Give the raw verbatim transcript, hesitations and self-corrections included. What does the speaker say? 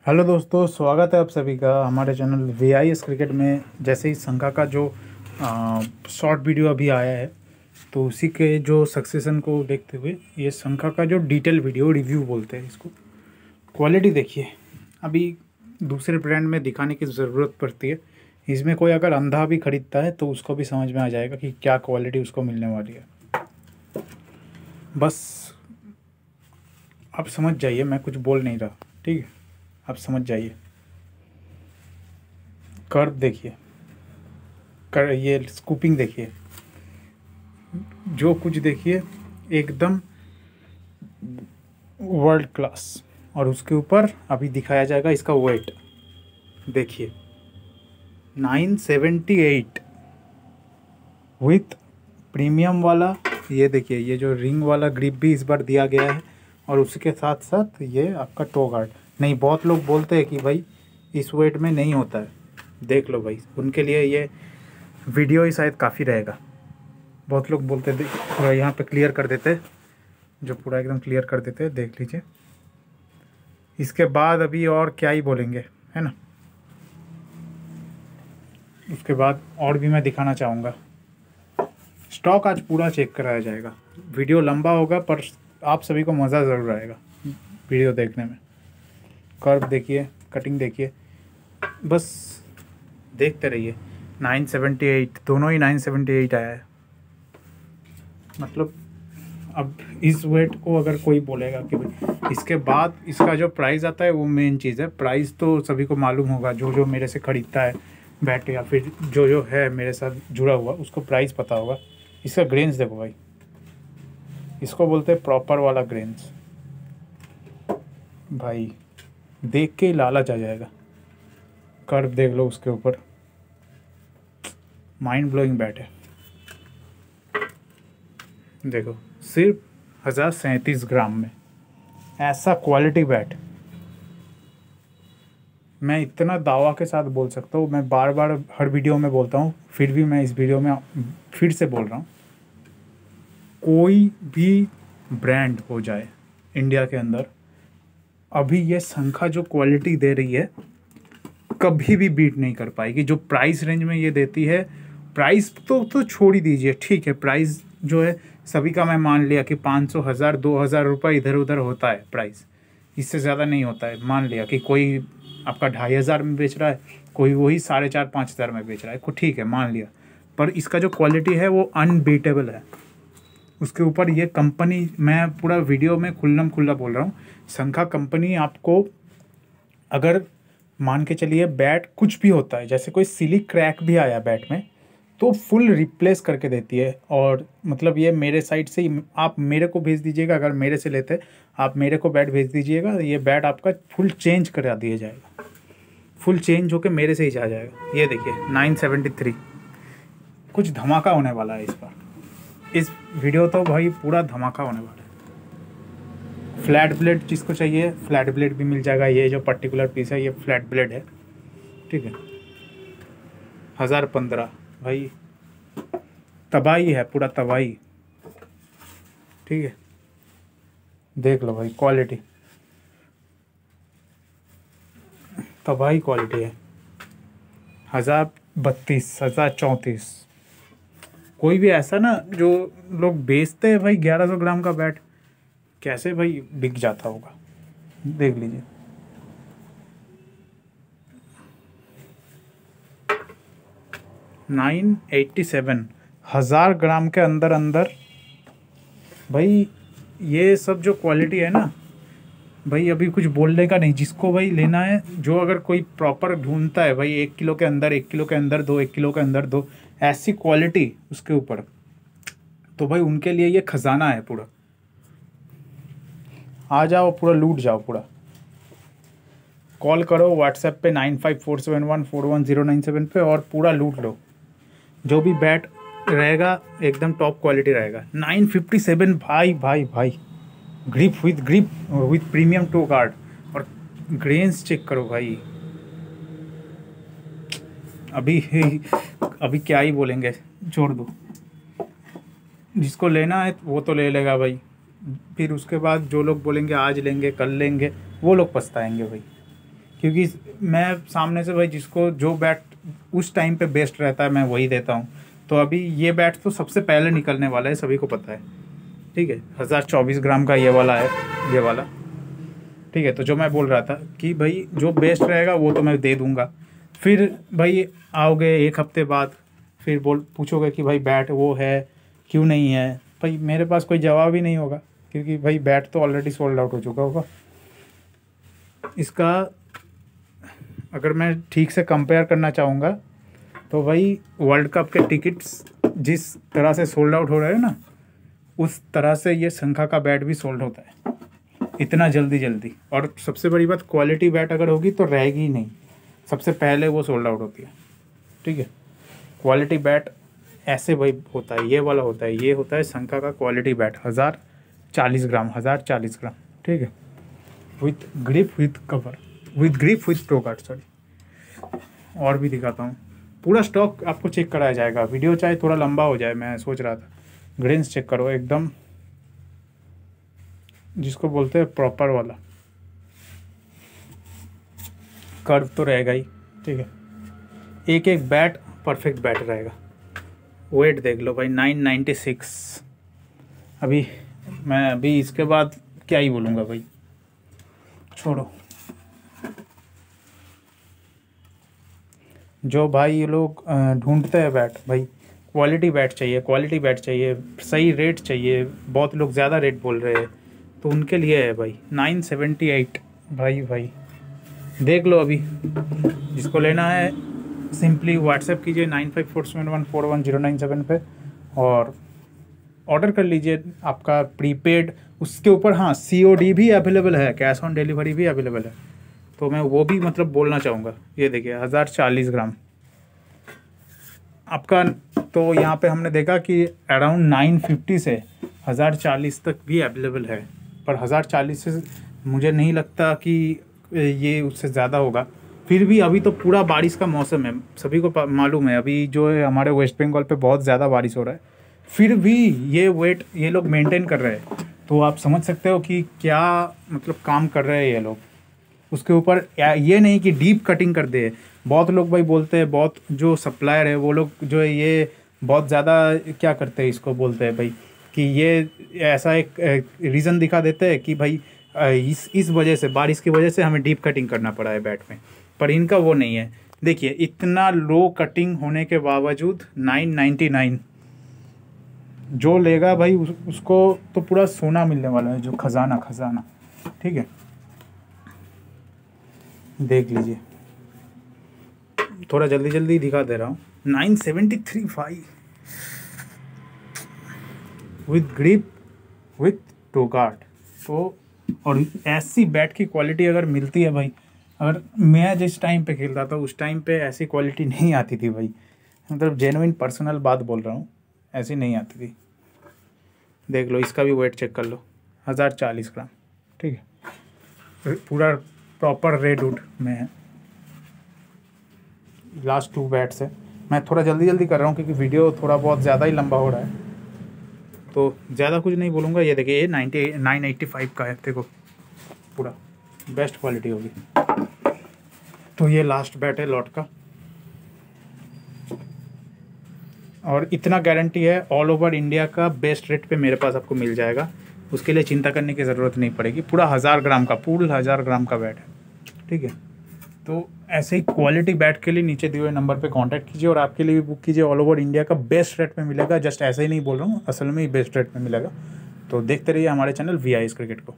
Hello दोस्तों, स्वागत है आप सभी का हमारे channel V I S cricket में। जैसे ही संघा का जो शॉर्ट वीडियो अभी आया है, तो उसी के जो सक्सेशन को देखते हुए ये संघा का जो डिटेल वीडियो रिव्यू बोलते हैं इसको। क्वालिटी देखिए, अभी दूसरे ब्रांड में दिखाने की ज़रूरत पड़ती है। इसमें कोई अगर अंधा भी खरीदता है तो उसको भी समझ में आ जाएगा कि क्या क्वालिटी उसको मिलने वाली है। बस आप समझ जाइए, मैं कुछ बोल नहीं रहा, ठीक है? आप समझ जाइए। कर्व देखिए, कर ये स्कूपिंग देखिए, जो कुछ देखिए एकदम वर्ल्ड क्लास। और उसके ऊपर अभी दिखाया जाएगा इसका वेट देखिए, nine seventy eight with premium वाला। ये देखिए, ये जो रिंग वाला ग्रिप भी इस बार दिया गया है, और उसके साथ साथ ये आपका टो गार्ड। नहीं, बहुत लोग बोलते हैं कि भाई इस वेट में नहीं होता है, देख लो भाई, उनके लिए ये वीडियो ही शायद काफ़ी रहेगा। बहुत लोग बोलते थे, पूरा यहाँ पे क्लियर कर देते, जो पूरा एकदम क्लियर कर देते, देख लीजिए। इसके बाद अभी और क्या ही बोलेंगे, है ना? उसके बाद और भी मैं दिखाना चाहूँगा। स्टॉक आज पूरा चेक कराया जाएगा। वीडियो लंबा होगा पर आप सभी को मज़ा ज़रूर आएगा वीडियो देखने में। कर्व देखिए, कटिंग देखिए, बस देखते रहिए। नाइन सेवेंटी एट, दोनों ही नाइन सेवेंटी एट आया है। मतलब अब इस वेट को अगर कोई बोलेगा कि भाई इसके बाद इसका जो प्राइस आता है वो मेन चीज़ है। प्राइस तो सभी को मालूम होगा, जो जो मेरे से ख़रीदता है बैट, या फिर जो जो है मेरे साथ जुड़ा हुआ, उसको प्राइस पता होगा। इसका ग्रेन्स देखो भाई, इसको बोलते हैं प्रॉपर वाला ग्रेन्स। भाई देख के ही लालच आ जाएगा। कर्व देख लो उसके ऊपर, माइंड ब्लोइंग बैट है। देखो, सिर्फ हज़ार सैंतीस ग्राम में ऐसा क्वालिटी बैट मैं इतना दावा के साथ बोल सकता हूँ। मैं बार बार हर वीडियो में बोलता हूँ, फिर भी मैं इस वीडियो में फिर से बोल रहा हूँ, कोई भी ब्रांड हो जाए इंडिया के अंदर, अभी ये संखा जो क्वालिटी दे रही है कभी भी बीट नहीं कर पाएगी। जो प्राइस रेंज में ये देती है, प्राइस तो तो छोड़ ही दीजिए, ठीक है, प्राइस जो है सभी का मैं मान लिया कि पाँच सौ, हज़ार, दो हज़ार रुपये इधर उधर होता है प्राइस, इससे ज़्यादा नहीं होता है। मान लिया कि कोई आपका ढाई हज़ार में बेच रहा है, कोई वही साढ़े चार पाँच हज़ार में बेच रहा है, ठीक है, मान लिया। पर इसका जो क्वालिटी है वो अनबीटेबल है। उसके ऊपर ये कंपनी, मैं पूरा वीडियो में खुल्लम खुल्ला बोल रहा हूँ, संखा कंपनी आपको अगर मान के चलिए बैट कुछ भी होता है, जैसे कोई सिली क्रैक भी आया बैट में, तो फुल रिप्लेस करके देती है। और मतलब ये मेरे साइड से ही, आप मेरे को भेज दीजिएगा, अगर मेरे से लेते आप मेरे को बैट भेज दीजिएगा, ये बैट आपका फुल चेंज करा दिया जाएगा, फुल चेंज होके मेरे से ही जा जाएगा। ये देखिए नाइन सेवेंटी थ्री, कुछ धमाका होने वाला है इस बार। इस वीडियो तो भाई पूरा धमाका होने वाला है। फ्लैट ब्लेड जिसको चाहिए, फ्लैट ब्लेड भी मिल जाएगा। ये जो पर्टिकुलर पीस है ये फ्लैट ब्लेड है, ठीक है। हज़ार पंद्रह, भाई तबाही है, पूरा तबाही, ठीक है। देख लो भाई क्वालिटी, तबाही क्वालिटी है। हज़ार बत्तीस, हज़ार चौंतीस। कोई भी ऐसा ना, जो लोग बेचते हैं भाई ग्यारह सौ ग्राम का बैट, कैसे भाई बिक जाता होगा, देख लीजिए। नाइन एट्टी सेवन, हज़ार ग्राम के अंदर अंदर। भाई ये सब जो क्वालिटी है ना भाई, अभी कुछ बोलने का नहीं। जिसको भाई लेना है, जो अगर कोई प्रॉपर ढूंढता है भाई, एक किलो के अंदर, एक किलो के अंदर दो, एक किलो के अंदर दो, ऐसी क्वालिटी उसके ऊपर, तो भाई उनके लिए ये खजाना है पूरा। आ जाओ, पूरा लूट जाओ पूरा। कॉल करो व्हाट्सएप पे nine five four seven one four one zero nine seven पे, और पूरा लूट लो। जो भी बैट रहेगा एकदम टॉप क्वालिटी रहेगा। नाइन फिफ्टी सेवन, भाई भाई भाई, grip with grip with premium toe guard, और ग्रेन्स चेक करो भाई। अभी अभी क्या ही बोलेंगे, छोड़ दो। जिसको लेना है वो तो ले लेगा भाई, फिर उसके बाद जो लोग बोलेंगे आज लेंगे कल लेंगे, वो लोग पछताएंगे भाई। क्योंकि मैं सामने से भाई जिसको जो बैट उस टाइम पे बेस्ट रहता है मैं वही देता हूँ। तो अभी ये बैट तो सबसे पहले निकलने वाला है, सभी को पता है, ठीक है। हज़ार चौबीस ग्राम का ये वाला है, ये वाला, ठीक है। तो जो मैं बोल रहा था कि भाई जो बेस्ट रहेगा वो तो मैं दे दूँगा। फिर भाई आओगे एक हफ्ते बाद, फिर बोल पूछोगे कि भाई बैट वो है क्यों नहीं है, भाई मेरे पास कोई जवाब ही नहीं होगा, क्योंकि भाई बैट तो ऑलरेडी सोल्ड आउट हो चुका होगा। इसका अगर मैं ठीक से कंपेयर करना चाहूँगा तो भाई वर्ल्ड कप के टिकट्स जिस तरह से सोल्ड आउट हो रहे हैं ना, उस तरह से ये शंखा का बैट भी सोल्ड होता है इतना जल्दी जल्दी। और सबसे बड़ी बात, क्वालिटी बैट अगर होगी तो रहेगी ही नहीं, सबसे पहले वो सोल्ड आउट होती है, ठीक है। क्वालिटी बैट ऐसे भाई होता है, ये वाला होता है, ये होता है शंखा का क्वालिटी बैट, हज़ार चालीस ग्राम हज़ार चालीस ग्राम, ठीक है, with grip with cover with grip with pro guard, sorry. और भी दिखाता हूँ, पूरा स्टॉक आपको चेक कराया जाएगा। वीडियो चाहे थोड़ा लंबा हो जाए, मैं सोच रहा था। ग्रेन्स चेक करो एकदम, जिसको बोलते हैं प्रॉपर वाला, कर्व तो रहेगा ही, ठीक है। एक एक बैट परफेक्ट बैट रहेगा। वेट देख लो भाई, नाइन नाइन्टी सिक्स। अभी मैं अभी इसके बाद क्या ही बोलूँगा भाई, छोड़ो। जो भाई ये लोग ढूंढते हैं बैट, भाई क्वालिटी बैट चाहिए, क्वालिटी बैट चाहिए, सही रेट चाहिए, बहुत लोग ज़्यादा रेट बोल रहे हैं, तो उनके लिए है भाई नाइन सेवेंटी एट। भाई भाई देख लो, अभी जिसको लेना है सिंपली व्हाट्सएप कीजिए nine five four seven one four one zero nine seven पे और ऑर्डर कर लीजिए आपका प्रीपेड। उसके ऊपर हाँ सीओडी भी अवेलेबल है, कैश ऑन डिलीवरी भी अवेलेबल है, तो मैं वो भी मतलब बोलना चाहूँगा। ये देखिए हज़ार चालीस ग्राम आपका, तो यहाँ पे हमने देखा कि अराउंड नाइन फिफ्टी से हज़ार चालीस तक भी अवेलेबल है, पर हज़ार चालीस से मुझे नहीं लगता कि ये उससे ज़्यादा होगा। फिर भी अभी तो पूरा बारिश का मौसम है, सभी को मालूम है, अभी जो है हमारे वेस्ट बंगाल पे बहुत ज़्यादा बारिश हो रहा है, फिर भी ये वेट ये लोग मेंटेन कर रहे हैं। तो आप समझ सकते हो कि क्या मतलब काम कर रहे हैं ये लोग। उसके ऊपर ये नहीं कि डीप कटिंग कर दे। बहुत लोग भाई बोलते हैं, बहुत जो सप्लायर है वो लोग जो है ये बहुत ज़्यादा क्या करते हैं, इसको बोलते हैं भाई कि ये ऐसा एक रीज़न दिखा देते हैं कि भाई इस इस वजह से, बारिश की वजह से हमें डीप कटिंग करना पड़ा है बैट में, पर इनका वो नहीं है। देखिए इतना लो कटिंग होने के बावजूद नाइन नाइन्टी नाइन, जो लेगा भाई उस, उसको तो पूरा सोना मिलने वाला है, जो खजाना खजाना, ठीक है। देख लीजिए, थोड़ा जल्दी जल्दी दिखा दे रहा हूँ। नाइन सेवेंटी थ्री भाई, with grip with toe guard. तो और ऐसी बैट की क्वालिटी अगर मिलती है भाई, अगर मैं जिस टाइम पे खेलता था उस टाइम पे ऐसी क्वालिटी नहीं आती थी भाई, मतलब जेन्युइन पर्सनल बात बोल रहा हूँ, ऐसी नहीं आती थी। देख लो, इसका भी वेट चेक कर लो, हज़ार चालीस ग्राम, ठीक है, पूरा प्रॉपर रेड वुड में है। लास्ट टू बैट्स है। मैं थोड़ा जल्दी जल्दी कर रहा हूँ क्योंकि वीडियो थोड़ा बहुत ज़्यादा ही लंबा हो रहा है, तो ज़्यादा कुछ नहीं बोलूँगा। ये देखिए ये नाइन्टी नाइन एट्टी फाइव का है, देखो पूरा बेस्ट क्वालिटी होगी। तो ये लास्ट बैट है लॉट का, और इतना गारंटी है ऑल ओवर इंडिया का बेस्ट रेट पे मेरे पास आपको मिल जाएगा। उसके लिए चिंता करने की ज़रूरत नहीं पड़ेगी। पूरा हज़ार ग्राम का, पूरा हज़ार ग्राम का बैट है, ठीक है। तो ऐसे ही क्वालिटी बैट के लिए नीचे दिए हुए नंबर पे कांटेक्ट कीजिए और आपके लिए भी बुक कीजिए। ऑल ओवर इंडिया का बेस्ट रेट में मिलेगा, जस्ट ऐसे ही नहीं बोल रहा हूँ, असल में ही बेस्ट रेट में मिलेगा। तो देखते रहिए हमारे channel V I S cricket को।